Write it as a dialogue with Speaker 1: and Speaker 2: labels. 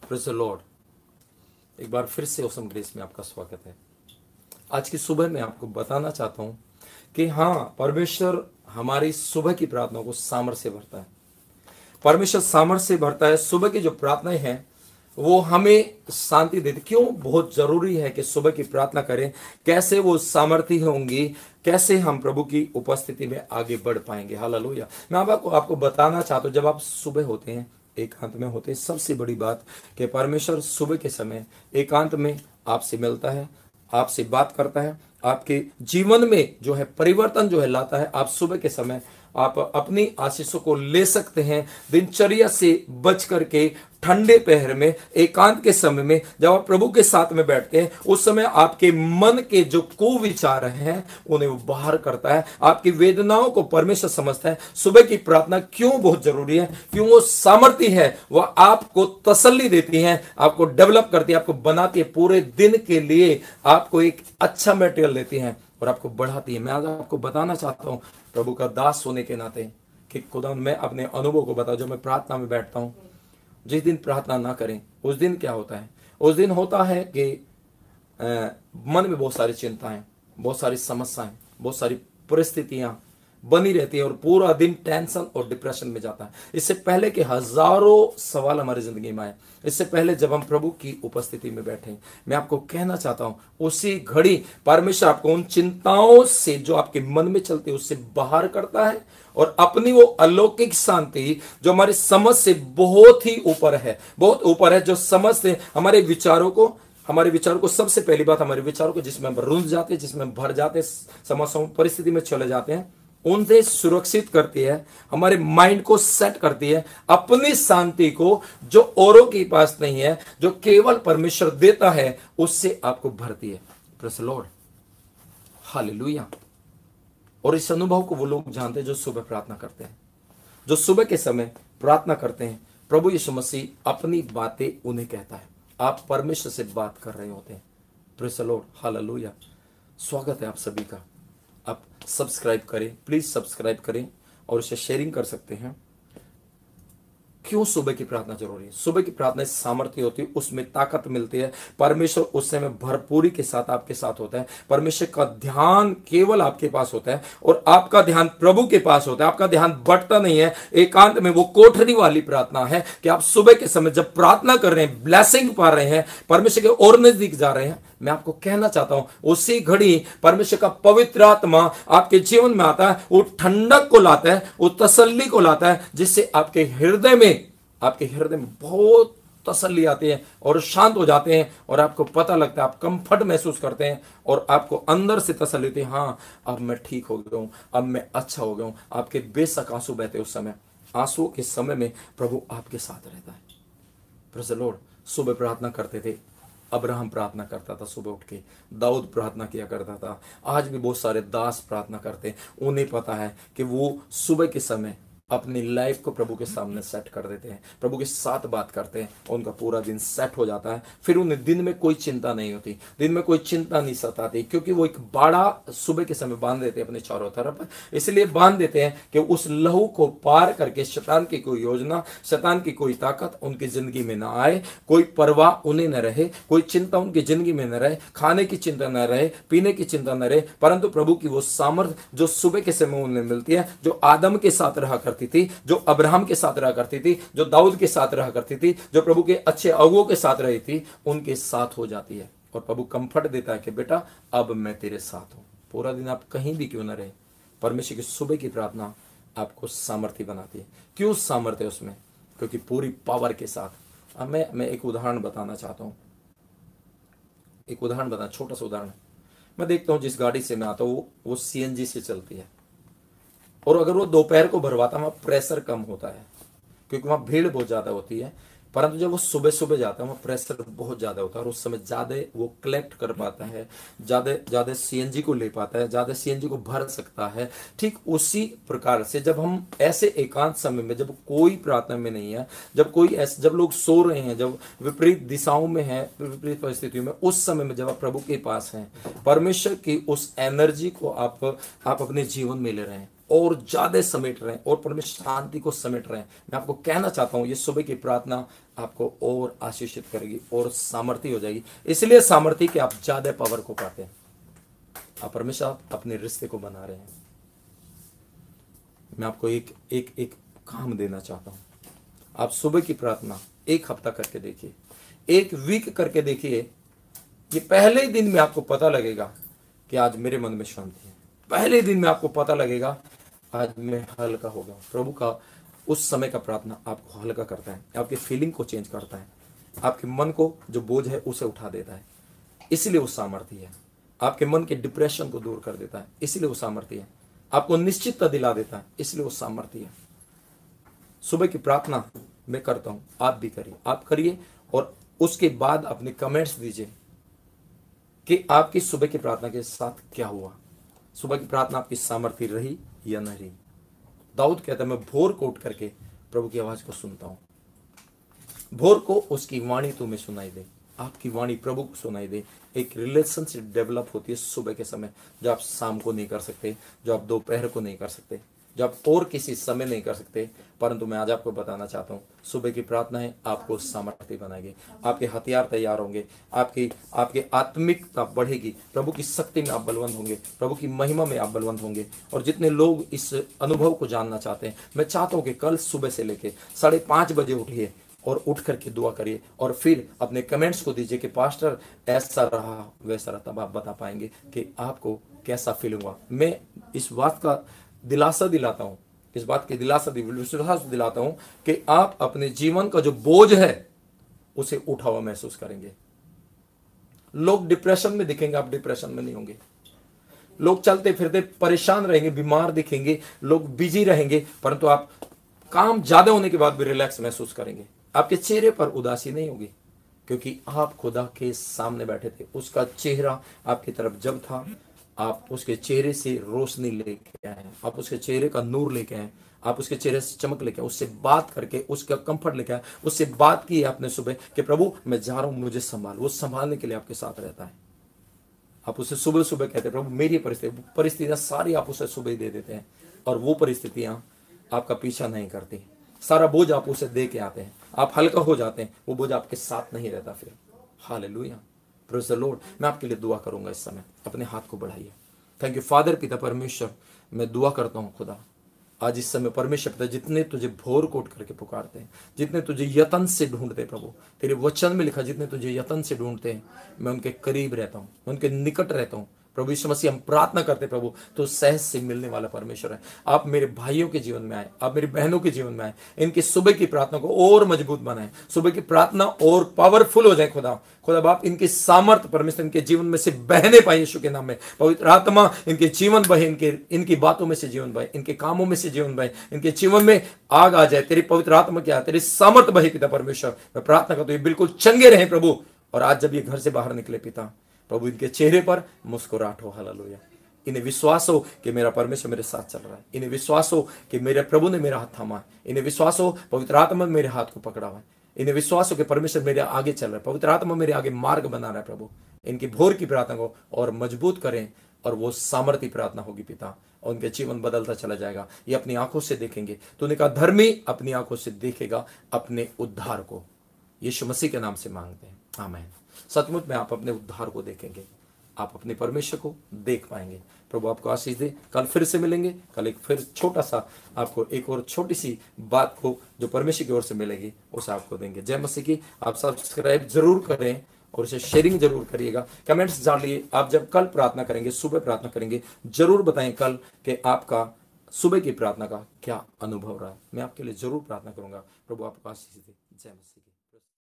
Speaker 1: Praise the Lord. एक बार फिर से ऑसम ग्रेस में आपका स्वागत है। आज की सुबह में आपको बताना चाहता हूं कि हाँ, परमेश्वर हमारी सुबह की प्रार्थना को सामर्थ्य से भरता है। परमेश्वर सामर्थ्य से भरता है। सुबह की जो प्रार्थनाएं हैं वो हमें शांति देती। क्यों बहुत जरूरी है कि सुबह की प्रार्थना करें? कैसे वो सामर्थ्य होंगी? कैसे हम प्रभु की उपस्थिति में आगे बढ़ पाएंगे? हालेलुया। मैं आपको बताना चाहता हूं, जब आप सुबह होते हैं, एकांत में होते हैं, सबसे बड़ी बात कि परमेश्वर सुबह के समय एकांत में आपसे मिलता है, आपसे बात करता है, आपके जीवन में जो है परिवर्तन जो है लाता है। आप सुबह के समय आप अपनी आशीषों को ले सकते हैं, दिनचर्या से बच करके ठंडे पहर में, एकांत के समय में जब आप प्रभु के साथ में बैठते हैं, उस समय आपके मन के जो कुविचार हैं उन्हें वो बाहर करता है। आपकी वेदनाओं को परमेश्वर समझता है। सुबह की प्रार्थना क्यों बहुत जरूरी है? क्यों वो सामर्थ्य है, वह आपको तसल्ली देती है, आपको डेवलप करती है, आपको बनाती है, पूरे दिन के लिए आपको एक अच्छा मटेरियल देती है और आपको बढ़ाती है। मैं आज आपको बताना चाहता हूं प्रभु का दास होने के नाते कि खुदा, मैं अपने अनुभव को बताऊं। जब मैं प्रार्थना में बैठता हूं, जिस दिन प्रार्थना ना करें उस दिन क्या होता है? उस दिन होता है कि मन में बहुत सारी चिंताएं, बहुत सारी समस्याएं, बहुत सारी परिस्थितियां बनी रहती है और पूरा दिन टेंशन और डिप्रेशन में जाता है। इससे पहले कि हजारों सवाल हमारी जिंदगी में आए, इससे पहले जब हम प्रभु की उपस्थिति में बैठे, मैं आपको कहना चाहता हूं, उसी घड़ी परमेश्वर आपको उन चिंताओं से जो आपके मन में चलती है उससे बाहर करता है और अपनी वो अलौकिक शांति जो हमारी समझ से बहुत ही ऊपर है, बहुत ऊपर है, जो समझ से हमारे विचारों को सबसे पहली बात, हमारे विचारों को जिसमें हम रुंझ जाते हैं, जिसमें भर जाते हैं, समस्याओं परिस्थिति में चले जाते हैं, उनसे सुरक्षित करती है, हमारे माइंड को सेट करती है, अपनी शांति को जो औरों के पास नहीं है, जो केवल परमेश्वर देता है, उससे आपको भरती है। Praise the lord, hallelujah. और इस अनुभव को वो लोग जानते हैं जो सुबह प्रार्थना करते हैं, जो सुबह के समय प्रार्थना करते हैं। प्रभु यीशु मसीह अपनी बातें उन्हें कहता है। आप परमेश्वर से बात कर रहे होते हैं। Praise the lord, hallelujah. स्वागत है आप सभी का। आप सब्सक्राइब करें, प्लीज सब्सक्राइब करें और इसे शेयरिंग कर सकते हैं। क्यों सुबह की प्रार्थना जरूरी है? सुबह की प्रार्थना सामर्थ्य होती है, उसमें ताकत मिलती है। परमेश्वर उस समय भरपूरी के साथ आपके साथ होता है। परमेश्वर का ध्यान केवल आपके पास होता है और आपका ध्यान प्रभु के पास होता है। आपका ध्यान बढ़ता नहीं है। एकांत में वो कोठरी वाली प्रार्थना है कि आप सुबह के समय जब प्रार्थना कर रहे हैं, ब्लेसिंग पा रहे हैं, परमेश्वर के और नजदीक जा रहे हैं। मैं आपको कहना चाहता हूं, उसी घड़ी परमेश्वर का पवित्र आत्मा आपके जीवन में आता है, वो ठंडक को लाता है, वो तसल्ली को लाता है, जिससे आपके हृदय में बहुत तसल्ली आती है और शांत हो जाते हैं और आपको पता लगता है, आप कंफर्ट महसूस करते हैं और आपको अंदर से तसल्ली होती है। हाँ, अब मैं ठीक हो गया हूं, अब मैं अच्छा हो गया हूं। आपके बेशक आंसू बहते उस समय, आंसू के समय में प्रभु आपके साथ रहता है। Praise the lord. सुबह प्रार्थना करते थे, अब्राहम प्रार्थना करता था सुबह उठ के, दाऊद प्रार्थना किया करता था। आज भी बहुत सारे दास प्रार्थना करते हैं। उन्हें पता है कि वो सुबह के समय अपनी लाइफ को प्रभु के सामने सेट कर देते हैं, प्रभु के साथ बात करते हैं, उनका पूरा दिन सेट हो जाता है। फिर उन्हें दिन में कोई चिंता नहीं होती, दिन में कोई चिंता नहीं सताती, क्योंकि वो एक बाड़ा सुबह के समय बांध देते हैं अपने चारों तरफ। इसलिए बांध देते हैं कि उस लहू को पार करके शैतान की कोई योजना, शैतान की कोई ताकत उनकी जिंदगी में ना आए, कोई परवाह उन्हें न रहे, कोई चिंता उनकी जिंदगी में न रहे, खाने की चिंता न रहे, पीने की चिंता न रहे, परंतु प्रभु की वो सामर्थ जो सुबह के समय उन्हें मिलती है, जो आदम के साथ रहा करती थी, जो अब्राहम के साथ रहा करती थी, जो दाऊद के साथ रहा करती थी, जो प्रभु के अच्छे अगुओं के साथ रही थी, उनके साथ हो जाती है। और प्रभु कंफर्ट देता है कि बेटा अब मैं तेरे साथ हूं। पूरा दिन आप कहीं भी क्यों ना रहे, परमेश्वर की सुबह की प्रार्थना आपको सामर्थ्य बनाती है। क्यों सामर्थ्य उसमें? क्योंकि पूरी पावर के साथ। अब मैं एक उदाहरण बताना चाहता हूं, छोटा सा उदाहरण। मैं देखता हूं जिस गाड़ी से मैं आता हूं वो सीएनजी से चलती है, और अगर वो दोपहर को भरवाता वहां प्रेशर कम होता है क्योंकि वहां भीड़ बहुत ज्यादा होती है। परंतु जब वो सुबह सुबह जाता है वहां प्रेशर बहुत ज्यादा होता है और उस समय ज्यादा वो कलेक्ट कर पाता है, ज्यादा सीएनजी को ले पाता है, ज्यादा सीएनजी को भर सकता है। ठीक उसी प्रकार से जब हम ऐसे एकांत समय में, जब कोई प्रार्थना में नहीं है, जब लोग सो रहे हैं, जब विपरीत दिशाओं में है, विपरीत परिस्थितियों में, उस समय में जब आप प्रभु के पास हैं, परमेश्वर की उस एनर्जी को आप अपने जीवन में ले रहे हैं, और ज्यादा समेट रहे हैं और परमेश्वर शांति को समेट रहे हैं। मैं आपको कहना चाहता हूं ये सुबह की प्रार्थना आपको और आशीषित करेगी और सामर्थ्य हो जाएगी। इसलिए सामर्थ्य कि आप ज्यादा पावर को पाते हैं। आप परमेश्वर अपने रिश्ते को बना रहे हैं। मैं आपको एक एक एक काम देना चाहता हूं। आप सुबह की प्रार्थना एक हफ्ता करके देखिए, एक वीक करके देखिए। ये पहले ही दिन में आपको पता लगेगा कि आज मेरे मन में शांति है। पहले दिन में आपको पता लगेगा आज मैं हल्का हो गया। प्रभु का उस समय का प्रार्थना आपको हल्का करता है, आपके फीलिंग को चेंज करता है, आपके मन को जो बोझ है उसे उठा देता है। इसलिए वो सामर्थ्य है। आपके मन के डिप्रेशन को दूर कर देता है, इसलिए वो सामर्थ्य है। आपको निश्चितता दिला देता है, इसलिए वो सामर्थ्य है। सुबह की प्रार्थना मैं करता हूं, आप भी करिए, आप करिए और उसके बाद अपने कमेंट्स दीजिए कि आपकी सुबह की प्रार्थना के साथ क्या हुआ। सुबह की प्रार्थना आपकी सामर्थ्य रही या नहीं रही। दाऊद कहता है मैं भोर को उठ करके प्रभु की आवाज को सुनता हूं। भोर को उसकी वाणी तुम्हें सुनाई दे, आपकी वाणी प्रभु को सुनाई दे। एक रिलेशनशिप डेवलप होती है सुबह के समय, जो आप शाम को नहीं कर सकते, जो आप दोपहर को नहीं कर सकते, जो आप और किसी समय नहीं कर सकते। परंतु मैं आज आपको बताना चाहता हूं सुबह की प्रार्थनाएं आपको सामर्थ्य बनाएगी, आपके हथियार तैयार होंगे, आपकी आत्मिकता बढ़ेगी, प्रभु की शक्ति में आप बलवंत होंगे, प्रभु की महिमा में आप बलवंत होंगे। और जितने लोग इस अनुभव को जानना चाहते हैं, मैं चाहता हूं कि कल सुबह से लेके 5:30 बजे उठिए और उठ करके दुआ करिए और फिर अपने कमेंट्स को दीजिए कि पास्टर ऐसा रहा वैसा रहा। तब आप बता पाएंगे कि आपको कैसा फील हुआ। मैं इस बात का दिलासा दिलाता हूं, इस बात की विश्वास दिलाता हूं कि आप अपने जीवन का जो बोझ है उसे उठा हुआ महसूस करेंगे। लोग डिप्रेशन में दिखेंगे, आप डिप्रेशन में नहीं होंगे। लोग चलते फिरते परेशान रहेंगे, बीमार दिखेंगे, लोग बिजी रहेंगे, परंतु आप काम ज्यादा होने के बाद भी रिलैक्स महसूस करेंगे। आपके चेहरे पर उदासी नहीं होगी, क्योंकि आप खुदा के सामने बैठे थे। उसका चेहरा आपकी तरफ जब था, आप उसके चेहरे से रोशनी लेके आए, आप उसके चेहरे का नूर लेके आए, आप उसके चेहरे से चमक लेके आए, उससे बात करके उसका कंफर्ट लेके आए, उससे बात की आपने सुबह कि प्रभु मैं जा रहा हूं, मुझे संभाल। वो संभालने के लिए आपके साथ रहता है। आप उसे सुबह सुबह कहते हैं प्रभु मेरी परिस्थितियां सारी आप उसे सुबह ही दे देते हैं, और वो परिस्थितियां आपका पीछा नहीं करती। सारा बोझ आप उसे दे के आते हैं, आप हल्का हो जाते हैं, वो बोझ आपके साथ नहीं रहता फिर। Hallelujah, praise the lord. मैं आपके लिए दुआ करूंगा इस समय, अपने हाथ को बढ़ाइए। थैंक यू फादर, पिता परमेश्वर, मैं दुआ करता हूं खुदा आज इस समय परमेश्वर पिता, जितने तुझे भोर को उठ करके पुकारते हैं, जितने तुझे यतन से ढूंढते हैं प्रभु, तेरे वचन में लिखा जितने तुझे यतन से ढूंढते हैं, मैं उनके करीब रहता हूं, मैं उनके निकट रहता हूं। प्रभु यीशु मसीह हम प्रार्थना करते प्रभु, तो सहज से मिलने वाला परमेश्वर है। आप मेरे भाइयों के जीवन में आए, आप मेरी बहनों के जीवन में आए, इनकी सुबह की प्रार्थना को और मजबूत बनाए, सुबह की प्रार्थना और पावरफुल हो जाए। खुदा बाप इनकी सामर्थ परमेश्वर इनके जीवन में से बहने पाए यीशु के नाम में। पवित्र आत्मा इनके जीवन बहे, इनकी बातों में से जीवन बहे, इनके कामों में से जीवन बहे, इनके जीवन में आग आ जाए। तेरी पवित्र आत्मा क्या, तेरी सामर्थ बहे पिता परमेश्वर। मैं प्रार्थना करता हूं बिल्कुल चंगे रहे प्रभु। और आज जब ये घर से बाहर निकले पिता प्रभु, इनके चेहरे पर मुस्कुराहट हो। हालेलुया। इन्हें विश्वास हो कि मेरा परमेश्वर मेरे साथ चल रहा है। इन्हें विश्वास हो कि मेरे प्रभु ने मेरा हाथ थामा है। इन्हें विश्वास हो पवित्र आत्मा मेरे हाथ को पकड़ा हुआ है। इन्हें विश्वास हो कि परमेश्वर मेरे आगे चल रहा है, पवित्र आत्मा मेरे आगे मार्ग बना रहा है। प्रभु इनकी भोर की प्रार्थना को और मजबूत करें, और वो सामर्थ्य प्रार्थना होगी पिता, और उनके जीवन बदलता चला जाएगा। ये अपनी आंखों से देखेंगे। तूने कहा धर्मी अपनी आंखों से देखेगा अपने उद्धार को। यीशु मसीह के नाम से मांगते हैं, आमीन। सचमुच में आप अपने उद्धार को देखेंगे, आप अपने परमेश्वर को देख पाएंगे। प्रभु आपको आशीष दे। कल फिर से मिलेंगे। कल एक फिर छोटा सा आपको एक और छोटी सी बात को जो परमेश्वर की ओर से मिलेगी उसे आपको देंगे। जय मसीह की। आप सब्सक्राइब जरूर करें और इसे शेयरिंग जरूर करिएगा। कमेंट्स डालिए। आप जब कल प्रार्थना करेंगे, सुबह प्रार्थना करेंगे, जरूर बताएं कल कि आपका सुबह की प्रार्थना का क्या अनुभव रहा। मैं आपके लिए जरूर प्रार्थना करूंगा। प्रभु आपको आशीष दे। जय मसीह की।